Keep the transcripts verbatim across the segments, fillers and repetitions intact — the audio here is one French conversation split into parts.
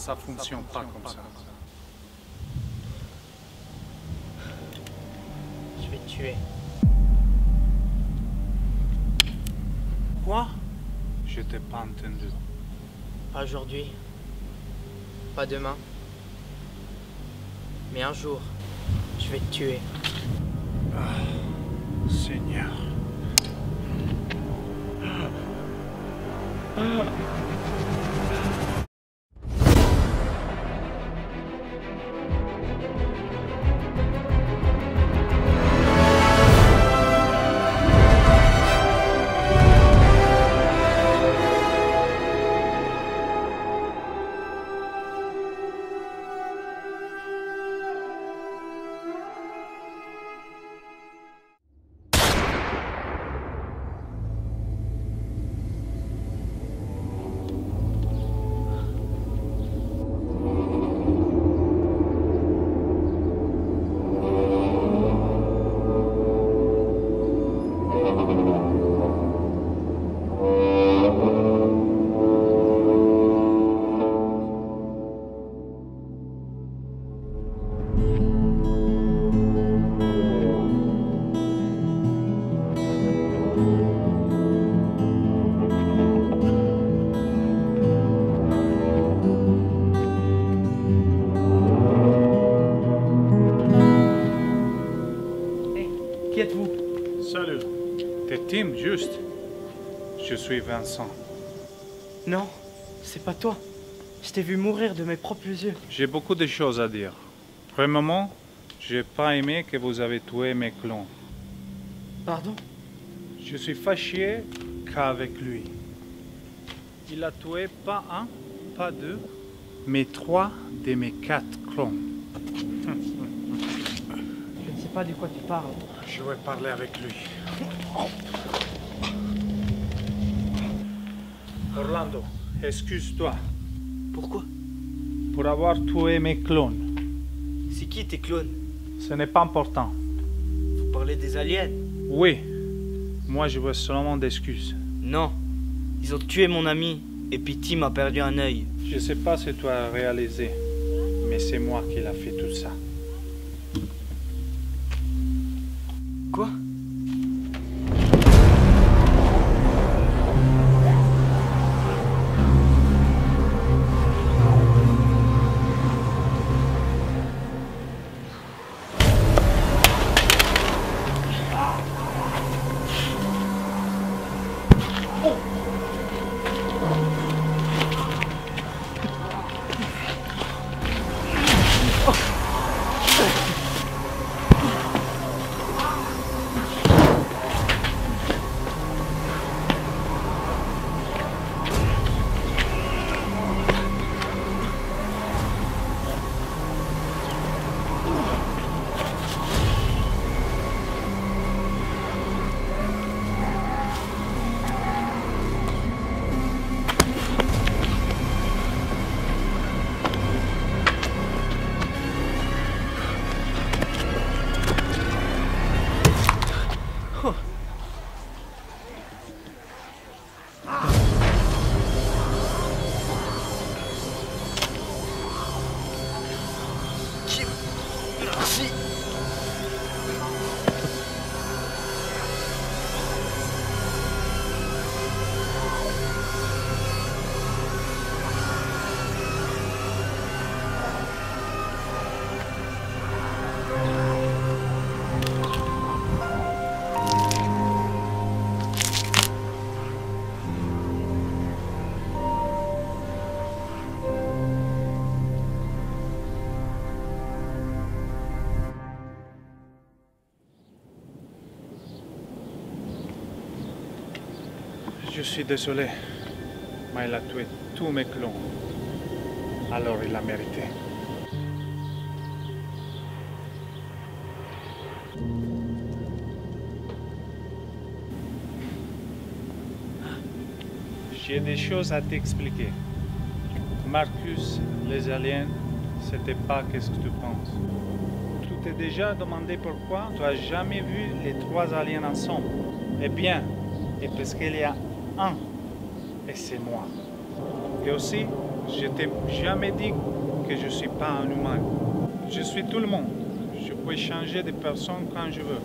Ça fonctionne pas comme ça. Je vais te tuer. Quoi? Je t'ai pas entendu. Pas aujourd'hui. Pas demain. Mais un jour, je vais te tuer. Ah, Seigneur. Qui êtes-vous? Salut. T'es Tim, juste. Je suis Vincent. Non, c'est pas toi. Je t'ai vu mourir de mes propres yeux. J'ai beaucoup de choses à dire. Premièrement, j'ai pas aimé que vous avez tué mes clones. Pardon? Je suis fâché qu'avec lui. Il a tué pas un, pas deux, mais trois de mes quatre clones. Je ne sais pas de quoi tu parles. Je vais parler avec lui. Orlando, excuse-toi Pourquoi? pour avoir tué mes clones. C'est qui tes clones? Ce n'est pas important. Vous parlez des aliens? Oui, moi je veux seulement d'excuses. Non. Ils ont tué mon ami et puis Tim a perdu un œil. Je sais pas si tu as réalisé, mais c'est moi qui l'a fait tout ça. Quoi? Je suis désolé, mais il a tué tous mes clones. Alors il l'a mérité. J'ai des choses à t'expliquer. Marcus, les aliens, c'était pas qu'est-ce que tu penses. Tu t'es déjà demandé pourquoi tu n'as jamais vu les trois aliens ensemble. Eh bien, et parce qu'il y a un, et c'est moi. Et aussi, Je t'ai jamais dit que je suis pas un humain. Je suis tout le monde. Je peux changer de personne quand je veux.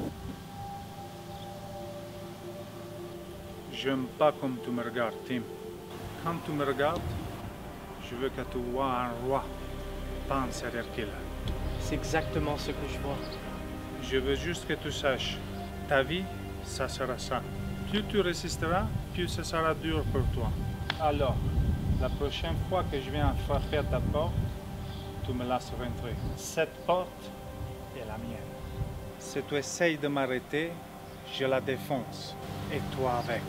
J'aime pas comme tu me regardes, Tim. Quand tu me regardes, je veux que tu vois un roi, pas un serial killer. C'est exactement ce que je vois. Je veux juste que tu saches, ta vie, ça sera ça. Plus tu résisteras, plus ce sera dur pour toi. Alors, la prochaine fois que je viens frapper à ta porte, tu me laisses rentrer. Cette porte est la mienne. Si tu essayes de m'arrêter, je la défonce. Et toi avec.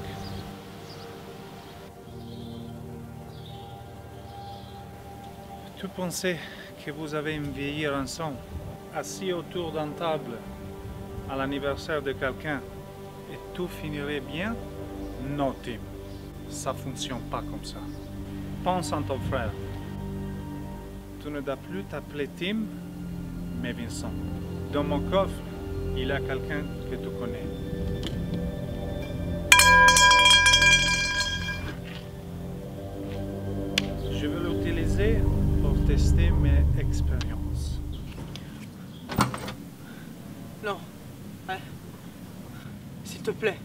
Tu pensais que vous avez une vieillir ensemble, assis autour d'une table, à l'anniversaire de quelqu'un, et tout finirait bien? Non, Tim. Ça ne fonctionne pas comme ça. Pense à ton frère. Tu ne dois plus t'appeler Tim, mais Vincent. Dans mon coffre, il y a quelqu'un que tu connais. Je vais l'utiliser pour tester mes expériences. Non. Ouais. S'il te plaît.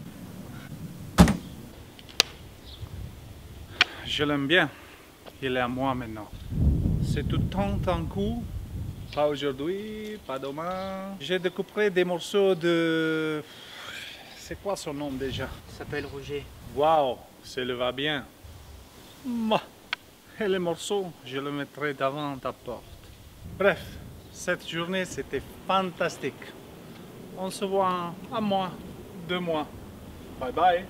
Je l'aime bien. Il est à moi maintenant. C'est tout temps en coup. Pas aujourd'hui, pas demain. J'ai découpé des morceaux de... C'est quoi son nom déjà? Il s'appelle Roger. Waouh, ça le va bien. Moi. Et les morceaux, je les mettrai devant ta porte. Bref, cette journée, c'était fantastique. On se voit un mois, deux mois. Bye bye.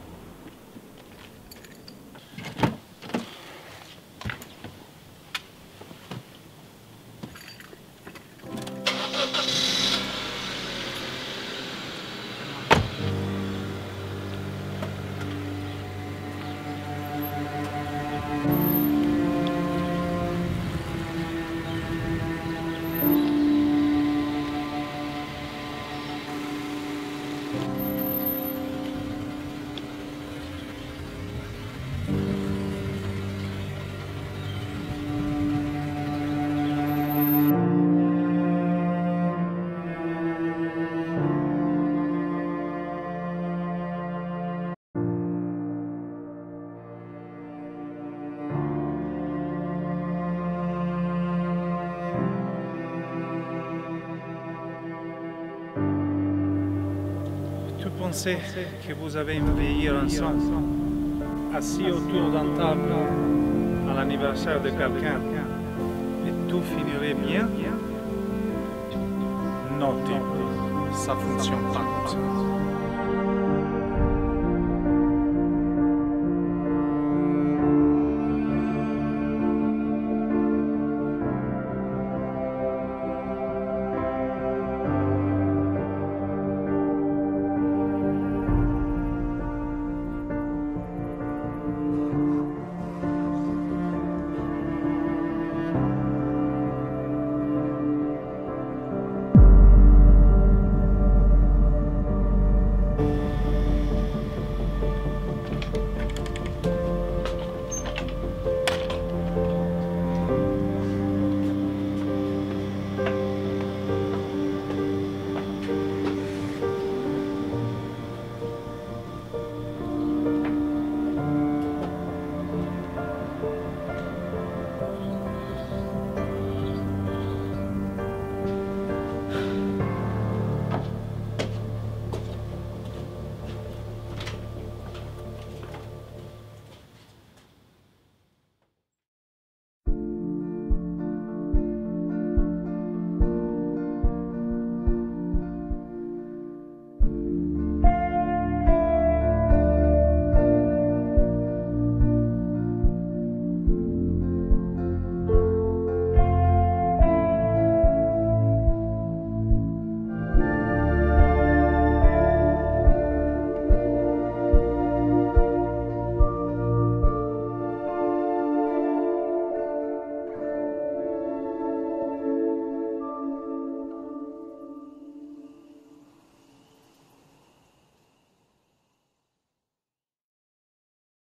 Tu pensais que vous avez une veillée ensemble, assis autour d'une table, à l'anniversaire de quelqu'un, et tout finirait bien? Non, Tim, ça ne fonctionne pas comme ça.